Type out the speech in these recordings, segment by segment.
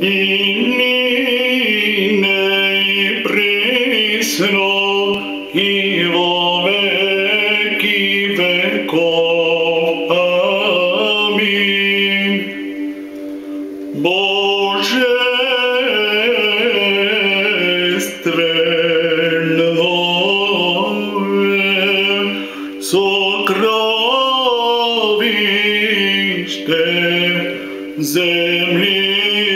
i priсно i vo veki vekov. Amin. Bože stvrno sokrovište zemlji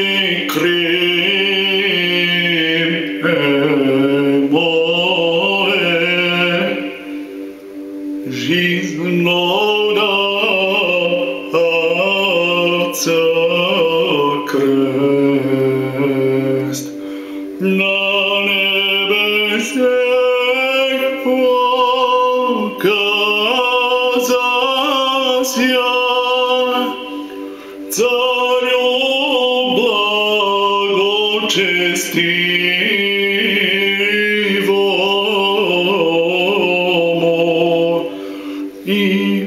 živodavca krst na nebesech pokazasja carju blagočestivomu i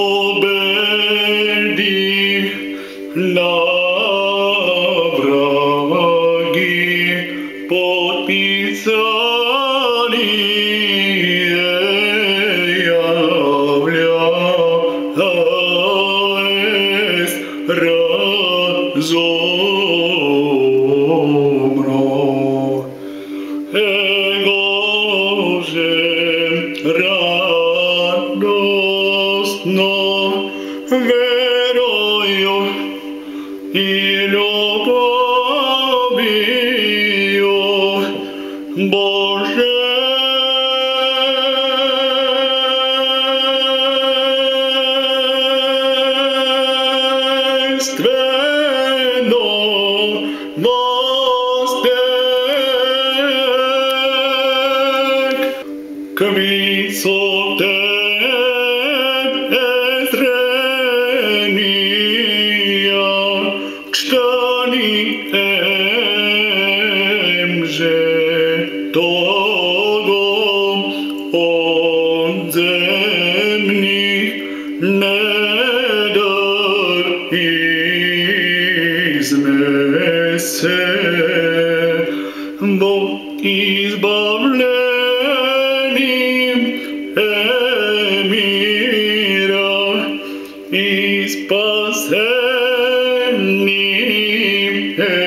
pobedi na vragi potpisani javlja est razumno egože radostno veroju i ljubaviju Bože stveno vostek kvisote Togom od zemnih nedar iznese, Bog izbavljenim emira i spasenim